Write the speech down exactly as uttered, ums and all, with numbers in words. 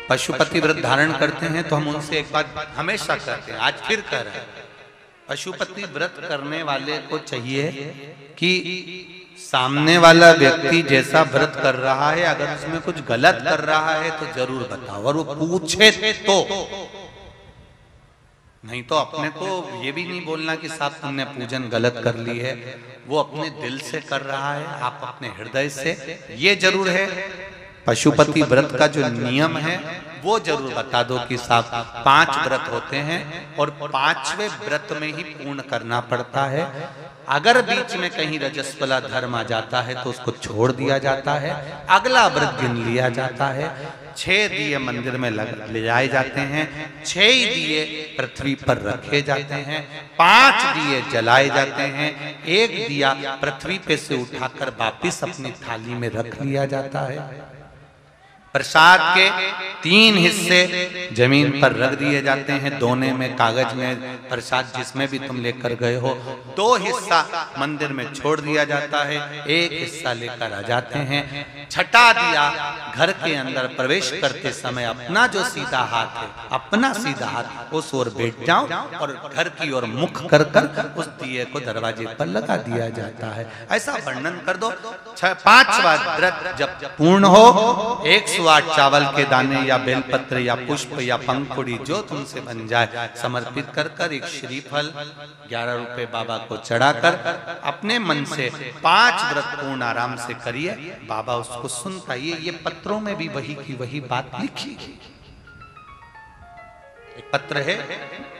पशुपति व्रत धारण करते हैं तो हम उनसे एक बात हमेशा कहते हैं, आज फिर कह रहे हैं, पशुपति व्रत करने वाले को चाहिए कि सामने वाला व्यक्ति जैसा व्रत कर रहा है, अगर उसमें कुछ गलत कर रहा है तो जरूर बताओ, और वो पूछे तो, नहीं तो अपने को ये भी नहीं बोलना कि साहब तुमने पूजन गलत कर ली है। वो अपने दिल से कर रहा है, आप अपने हृदय से। ये जरूर है पशुपति व्रत का जो नियम है वो जरूर बता दो कि साहब पांच व्रत होते हैं और पांचवें व्रत में ही पूर्ण करना पड़ता है। अगर बीच में कहीं रजस्वला धर्म आ जाता है तो उसको छोड़ दिया जाता है, अगला व्रत गिन लिया जाता है। छह दिए मंदिर में ले जाए जाते हैं, छह ही दिए पृथ्वी पर रखे जाते हैं, पांच दिए जलाए जाते हैं, एक दिया पृथ्वी पे से उठाकर वापिस अपनी थाली में रख लिया जाता है। प्रसाद के तीन हिस्से जमीन पर रख दिए जाते हैं, दोने में कागज में प्रसाद जिसमें भी तुम लेकर गए हो, दो हिस्सा मंदिर में छोड़ दिया जाता है, एक हिस्सा लेकर आ जाते हैं। छठा दिया घर के अंदर प्रवेश करते समय अपना जो सीधा हाथ है, अपना सीधा हाथ उस ओर बैठ जाओ और घर की ओर मुख कर कर उस दिए को दरवाजे पर लगा दिया जाता है। ऐसा वर्णन कर दो। पांचवा व्रत जब पूर्ण हो, एक सौ आठ चावल के दाने या बेलपत्र या पुष्प या पंखुड़ी जो तुमसे बन जाए समर्पित कर कर एक श्रीफल ग्यारह रुपए बाबा को चढ़ाकर अपने मन से पांच व्रत पूर्ण आराम से करिए। बाबा उसको सुनता। ये ये पत्रों में भी वही की वही बात लिखी। एक पत्र है